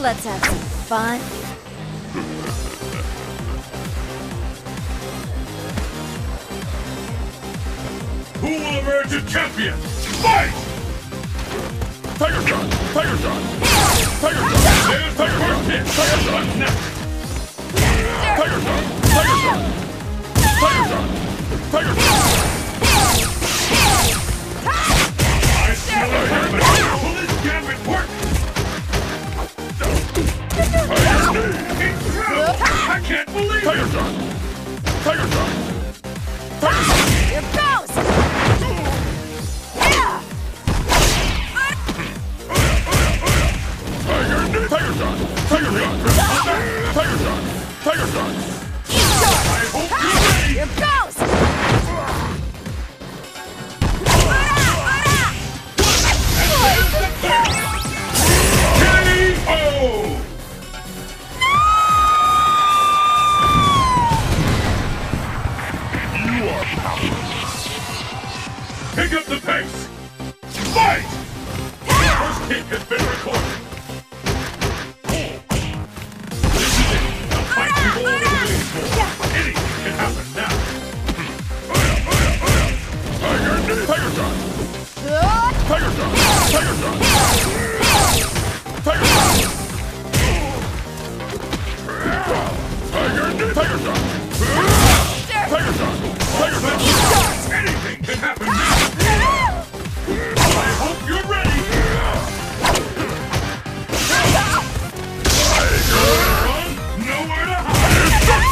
Let's have some fun. Who will emerge a champion? Fight! Tiger Shot! Tiger Shot! Tiger Shot! There's Tiger Shot! Tiger Shot next! Tiger Shot! Tiger Shot! Tiger Shot! Tiger Shot! I smell a hammer! Will this gambit work? Tiger Knee! It's true! I can't believe it! Tiger Shot! Tiger Shot! Tiger Shot! Here goes! Tiger Shot! Tiger Shot! Tiger Shot! Tiger Shot! I hope you're ready! Here goes! K.O. You are powerless. Pick up the pace! Fight! First kick has been recorded. Anything can happen now. Tiger Shot! Tiger Shot! Tiger Shot! Tiger Shot! Tiger Shot! Tiger Shot! Tiger Shot! Anything can happen now. I hope you're ready. Tiger Run! Nowhere to hide!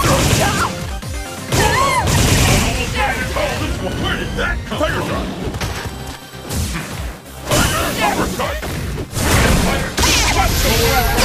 Where did that come from? Tiger Shot! Tiger Uppercut! Tiger!